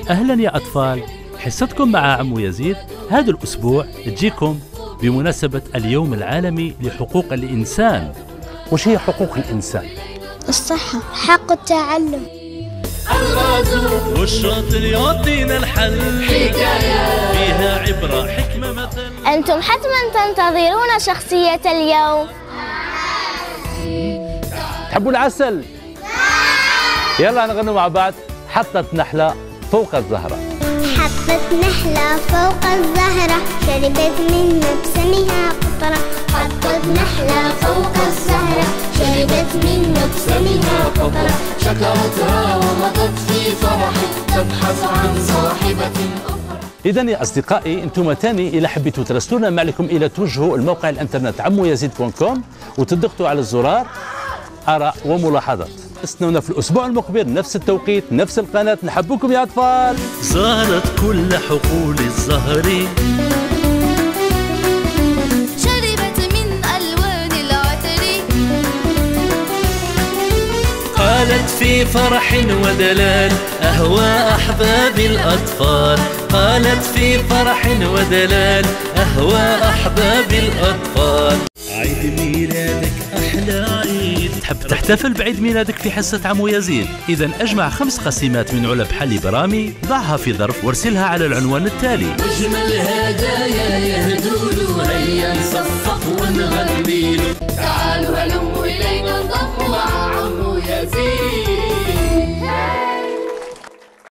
أهلا يا أطفال، حصتكم مع عمو يزيد هذا الأسبوع تجيكم بمناسبة اليوم العالمي لحقوق الإنسان. وش هي حقوق الإنسان؟ الصحة، حق التعلم، الغازو والشاطر يعطينا الحل، حكاية فيها عبرة حكمة مثل. أنتم حتما تنتظرون شخصية اليوم. تحبوا العسل؟ يلا نغنوا مع بعض. حطت نحلة فوق الزهرة، حطت نحلة فوق الزهرة، شربت من نبسمها قطرة. حطت نحلة فوق الزهرة، شربت من نبسمها قطرة. شكرتها ومضت في فرح تبحث عن صاحبة أخرى. إذن يا أصدقائي أنتم تاني إذا حبيتوا ترسلونا ما عليكم إلى توجهوا الموقع الإنترنت عمويزيد.com وتضغطوا على الزرار آراء وملاحظات. استنونا في الأسبوع المقبل نفس التوقيت نفس القناة. نحبكم يا أطفال. زارت كل حقول الزهر، شربت من ألوان العطر، قالت في فرح ودلال أهوى أحباب الأطفال. قالت في فرح ودلال أهوى أحباب الأطفال. عيد ميلادك أحلى عيد. تحب تحتفل بعيد ميلادك في حصة عمو يزيد؟ إذن أجمع 5 قسيمات من علب حليب رامي، ضعها في ظرف وارسلها على العنوان التالي. أجمل هدايا يهدولو، هيا نصفق ونغنيلو. تعالوا هلموا إلينا انضموا مع عمو يزيد.